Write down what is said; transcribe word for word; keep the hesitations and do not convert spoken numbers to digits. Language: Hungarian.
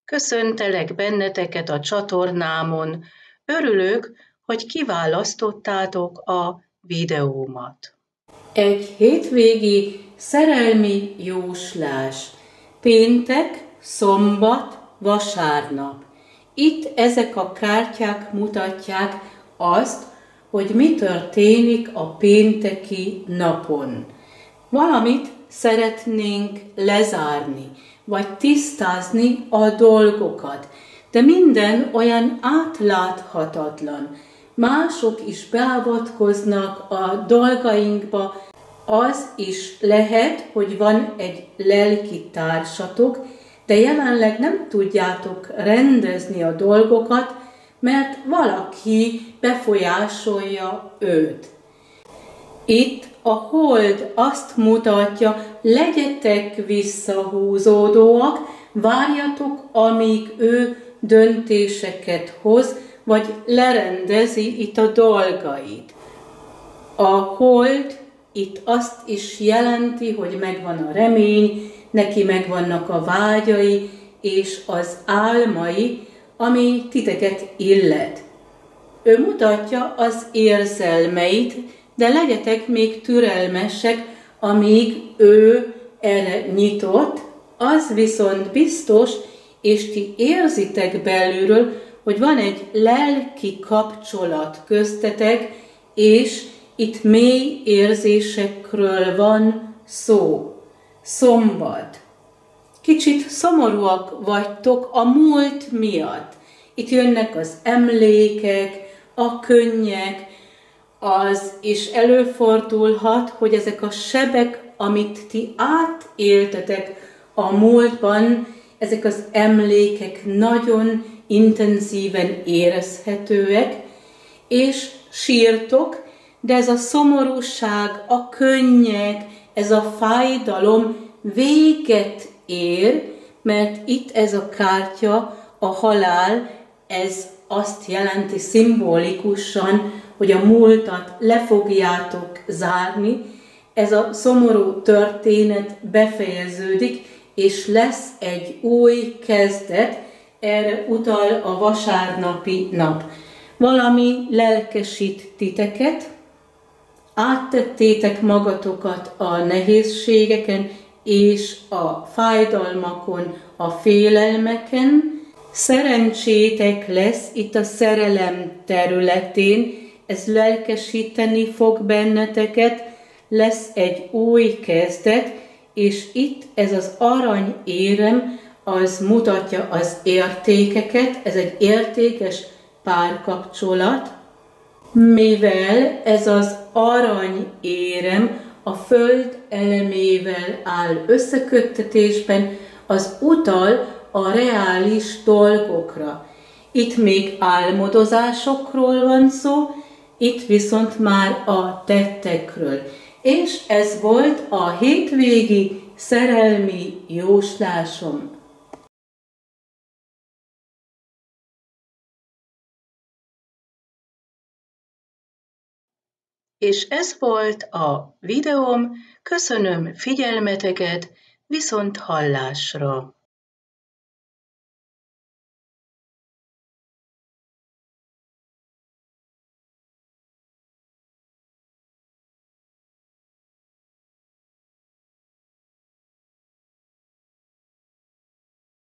Köszöntelek benneteket a csatornámon. Örülök, hogy kiválasztottátok a videómat. Egy hétvégi szerelmi jóslás. Péntek, szombat, vasárnap. Itt ezek a kártyák mutatják azt, hogy mi történik a pénteki napon. Valamit szeretnénk lezárni, vagy tisztázni a dolgokat, de minden olyan átláthatatlan. Mások is beavatkoznak a dolgainkba, az is lehet, hogy van egy lelki társatok, de jelenleg nem tudjátok rendezni a dolgokat, mert valaki befolyásolja őt. Itt a hold azt mutatja, legyetek visszahúzódóak, várjatok, amíg ő döntéseket hoz, vagy lerendezi itt a dolgait. A hold itt azt is jelenti, hogy megvan a remény, neki megvannak a vágyai és az álmai, ami titeket illet. Ő mutatja az érzelmeit, de legyetek még türelmesek, amíg ő erre nyitott, az viszont biztos, és ti érzitek belülről, hogy van egy lelki kapcsolat köztetek, és itt mély érzésekről van szó. Szombat. Kicsit szomorúak vagytok a múlt miatt. Itt jönnek az emlékek, a könnyek, az is előfordulhat, hogy ezek a sebek, amit ti átéltetek a múltban, ezek az emlékek nagyon intenzíven érezhetőek, és sírtok, de ez a szomorúság, a könnyek, ez a fájdalom véget ér, mert itt ez a kártya, a halál, ez azt jelenti szimbolikusan, hogy a múltat le fogjátok zárni, ez a szomorú történet befejeződik, és lesz egy új kezdet, erre utal a vasárnapi nap. Valami lelkesít titeket, áttettétek magatokat a nehézségeken és a fájdalmakon, a félelmeken. Szerencsétek lesz itt a szerelem területén, ez lelkesíteni fog benneteket, lesz egy új kezdet, és itt ez az aranyérem, az mutatja az értékeket, ez egy értékes párkapcsolat, mivel ez az aranyérem a föld elemével áll összeköttetésben, az utal a reális dolgokra. Itt még álmodozásokról van szó, itt viszont már a tettekről. És ez volt a hétvégi szerelmi jóslásom. És ez volt a videóm, köszönöm figyelmeteket, viszont hallásra!